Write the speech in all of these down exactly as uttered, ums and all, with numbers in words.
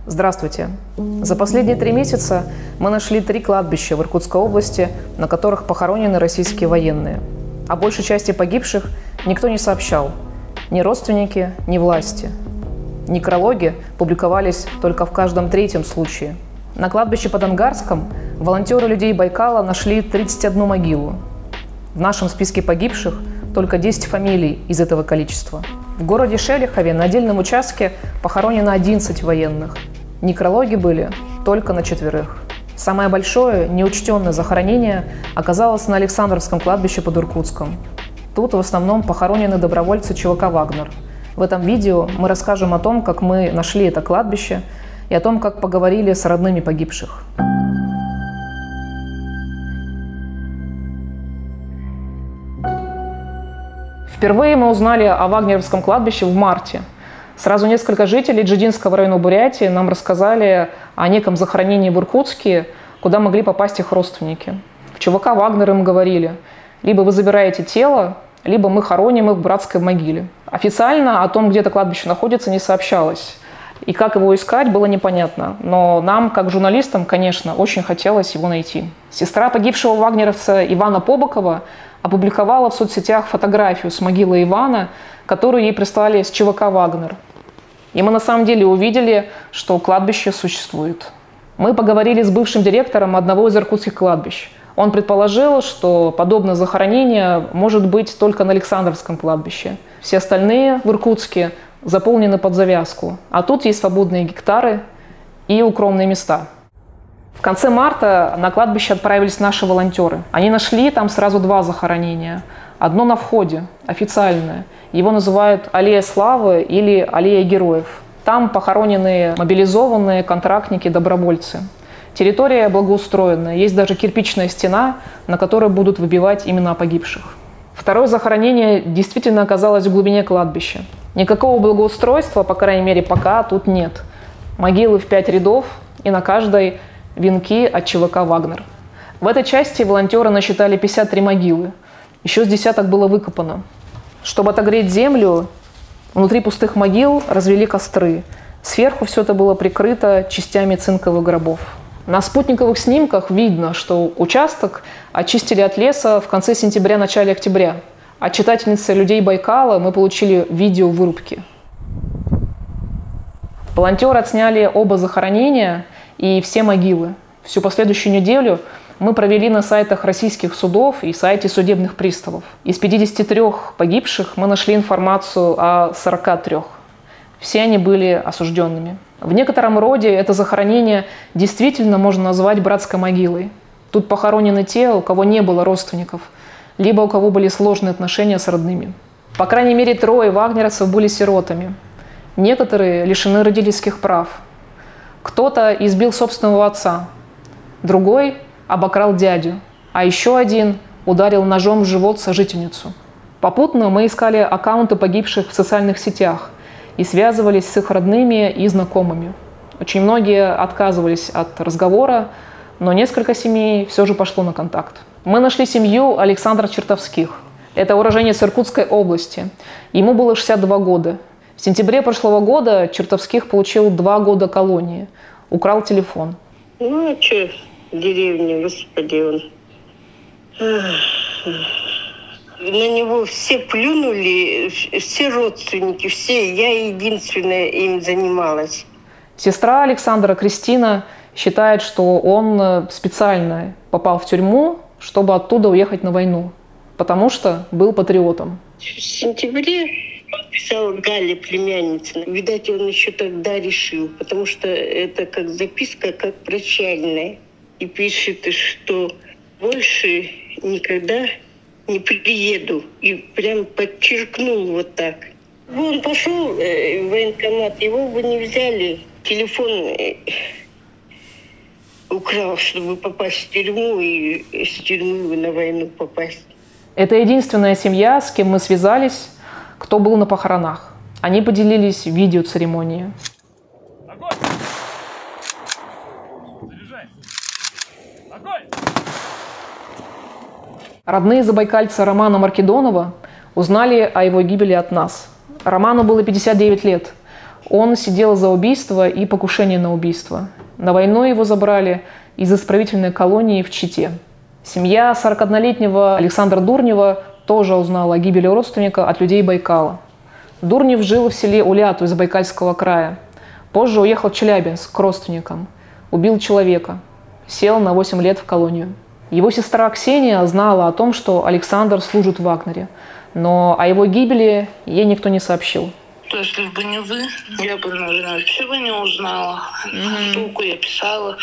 Здравствуйте! За последние три месяца мы нашли три кладбища в Иркутской области, на которых похоронены российские военные. О большей части погибших никто не сообщал. Ни родственники, ни власти. Некрологи публиковались только в каждом третьем случае. На кладбище под Ангарском волонтеры «Людей Байкала» нашли тридцать одну могилу. В нашем списке погибших только десять фамилий из этого количества. В городе Шелихове на отдельном участке похоронено одиннадцать военных. Некрологи были только на четверых. Самое большое неучтенное захоронение оказалось на Александровском кладбище под Иркутском. Тут в основном похоронены добровольцы ЧВК «Вагнер». В этом видео мы расскажем о том, как мы нашли это кладбище, и о том, как поговорили с родными погибших. Впервые мы узнали о Вагнеровском кладбище в марте. Сразу несколько жителей Джидинского района Бурятии нам рассказали о неком захоронении в Иркутске, куда могли попасть их родственники. В ЧВК «Вагнер» им говорили: либо вы забираете тело, либо мы хороним их в братской могиле. Официально о том, где это кладбище находится, не сообщалось. И как его искать, было непонятно. Но нам, как журналистам, конечно, очень хотелось его найти. Сестра погибшего вагнеровца Ивана Побокова опубликовала в соцсетях фотографию с могилы Ивана, которую ей прислали с ЧВК «Вагнер». И мы на самом деле увидели, что кладбище существует. Мы поговорили с бывшим директором одного из иркутских кладбищ. Он предположил, что подобное захоронение может быть только на Александровском кладбище. Все остальные в Иркутске заполнены под завязку, а тут есть свободные гектары и укромные места. В конце марта на кладбище отправились наши волонтеры. Они нашли там сразу два захоронения. Одно на входе, официальное. Его называют «Аллея славы» или «Аллея героев». Там похоронены мобилизованные контрактники-добровольцы. Территория благоустроенная, есть даже кирпичная стена, на которой будут выбивать имена погибших. Второе захоронение действительно оказалось в глубине кладбища. Никакого благоустройства, по крайней мере, пока тут нет. Могилы в пять рядов, и на каждой венки от ЧВК «Вагнер». В этой части волонтеры насчитали пятьдесят три могилы. Еще с десяток было выкопано. Чтобы отогреть землю, внутри пустых могил развели костры. Сверху все это было прикрыто частями цинковых гробов. На спутниковых снимках видно, что участок очистили от леса в конце сентября-начале октября. От читательницы «Людей Байкала» мы получили видео вырубки. Волонтеры отсняли оба захоронения и все могилы. Всю последующую неделю мы провели на сайтах российских судов и сайте судебных приставов. Из пятидесяти трёх погибших мы нашли информацию о сорока трёх. Все они были осужденными. В некотором роде это захоронение действительно можно назвать братской могилой. Тут похоронены те, у кого не было родственников, либо у кого были сложные отношения с родными. По крайней мере, трое вагнеровцев были сиротами. Некоторые лишены родительских прав. Кто-то избил собственного отца, другой обокрал дядю, а еще один ударил ножом в живот сожительницу. Попутно мы искали аккаунты погибших в социальных сетях и связывались с их родными и знакомыми. Очень многие отказывались от разговора, но несколько семей все же пошло на контакт. Мы нашли семью Александра Чертовских. Это уроженец Иркутской области. Ему было шестьдесят два года. В сентябре прошлого года Чертовских получил два года колонии. Украл телефон. Ну а что, деревня, господи, он. На него все плюнули, все родственники, все. Я единственная им занималась. Сестра Александра, Кристина, считает, что он специально попал в тюрьму, чтобы оттуда уехать на войну, потому что был патриотом. В сентябре он писал Гале, племяннице. Видать, он еще тогда решил, потому что это как записка, как прощальная. И пишет, что больше никогда не приеду. И прям подчеркнул вот так. Он пошел в военкомат, его бы не взяли. Телефон украл, чтобы попасть в тюрьму и с тюрьмы на войну попасть. Это единственная семья, с кем мы связались, кто был на похоронах. Они поделились видеоцеремонией. Огонь! Заряжай! Огонь! Родные забайкальца Романа Маркедонова узнали о его гибели от нас. Роману было пятьдесят девять лет. Он сидел за убийство и покушение на убийство. На войну его забрали из исправительной колонии в Чите. Семья сорокаоднолетнего Александра Дурнева тоже узнала о гибели родственника от людей Байкала. Дурнев жил в селе Уляту из Забайкальского края. Позже уехал в Челябинск к родственникам. Убил человека. Сел на восемь лет в колонию. Его сестра Ксения знала о том, что Александр служит в Вагнере. Но о его гибели ей никто не сообщил. То есть, если бы не вы, я бы, наверное, вообще бы не узнала. Mm-hmm. Штуку я писала,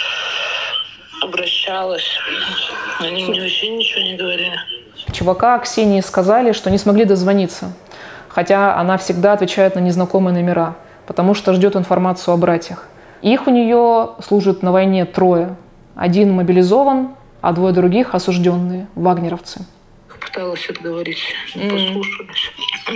обращалась. Они мне вообще ничего не говорили. ЧВК Ксении сказали, что не смогли дозвониться. Хотя она всегда отвечает на незнакомые номера, потому что ждет информацию о братьях. Их у нее служат на войне трое. Один мобилизован, а двое других осужденные, вагнеровцы. Пыталась отговорить, не mm. послушались.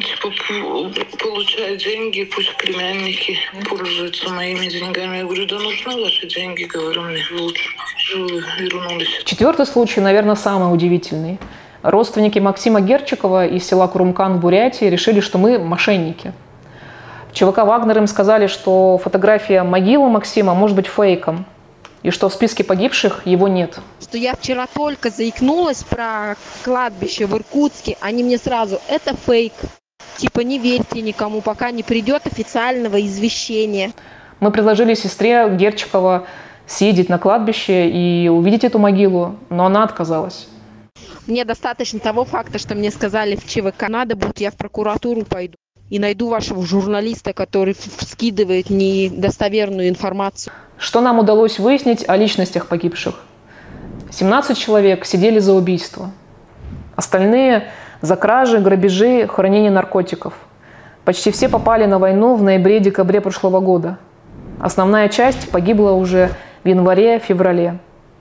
Типа, получают деньги, пусть племянники пользуются моими деньгами. Я говорю, да нужны ваши деньги, говорю, мне лучше. Вернулись. Четвертый случай, наверное, самый удивительный. Родственники Максима Герчикова из села Курумкан в Бурятии решили, что мы мошенники. В ЧВК «Вагнер» им сказали, что фотография могилы Максима может быть фейком, и что в списке погибших его нет. Что я вчера только заикнулась про кладбище в Иркутске, они мне сразу, это фейк. Типа не верьте никому, пока не придет официального извещения. Мы предложили сестре Герчикова съездить на кладбище и увидеть эту могилу, но она отказалась. Мне достаточно того факта, что мне сказали в ЧВК, надо будет, я в прокуратуру пойду и найду вашего журналиста, который скидывает недостоверную информацию. Что нам удалось выяснить о личностях погибших? семнадцать человек сидели за убийство. Остальные за кражи, грабежи, хранение наркотиков. Почти все попали на войну в ноябре-декабре прошлого года. Основная часть погибла уже в январе-феврале.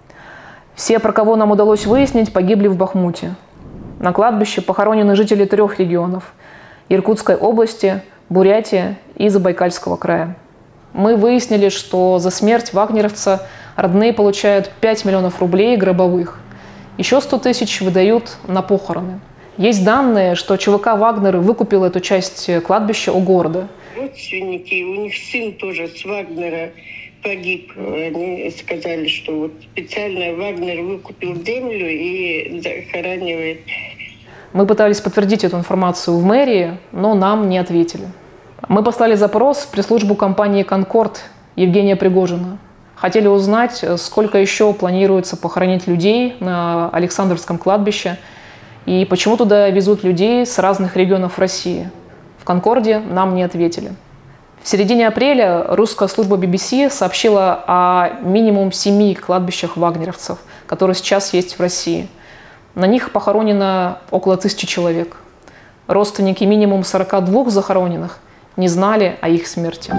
Все, про кого нам удалось выяснить, погибли в Бахмуте. На кладбище похоронены жители трех регионов – Иркутской области, Бурятии и Забайкальского края. Мы выяснили, что за смерть вагнеровца родные получают пять миллионов рублей гробовых. Еще сто тысяч выдают на похороны. Есть данные, что ЧВК «Вагнер» выкупил эту часть кладбища у города. Родственники, у них сын тоже с Вагнера погиб. Они сказали, что вот специально Вагнер выкупил землю и захоранивает. Мы пытались подтвердить эту информацию в мэрии, но нам не ответили. Мы послали запрос в пресс-службу компании «Конкорд» Евгения Пригожина. Хотели узнать, сколько еще планируется похоронить людей на Александровском кладбище и почему туда везут людей с разных регионов России. В «Конкорде» нам не ответили. В середине апреля русская служба би би си сообщила о минимум семи кладбищах вагнеровцев, которые сейчас есть в России. На них похоронено около тысячи человек. Родственники минимум сорока двух захороненных не знали о их смерти.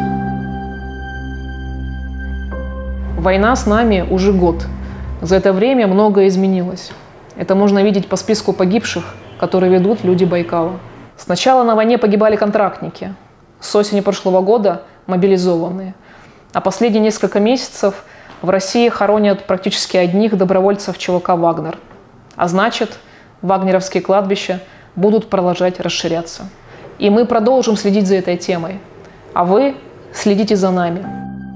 Война с нами уже год. За это время многое изменилось. Это можно видеть по списку погибших, которые ведут люди Байкала. Сначала на войне погибали контрактники. С осени прошлого года мобилизованные. А последние несколько месяцев в России хоронят практически одних добровольцев ЧВК «Вагнер». А значит, вагнеровские кладбища будут продолжать расширяться. И мы продолжим следить за этой темой. А вы следите за нами.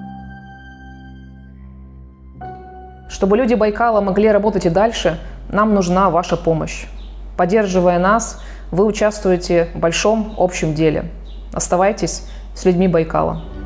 Чтобы люди Байкала могли работать и дальше, нам нужна ваша помощь. Поддерживая нас, вы участвуете в большом общем деле. Оставайтесь с людьми Байкала.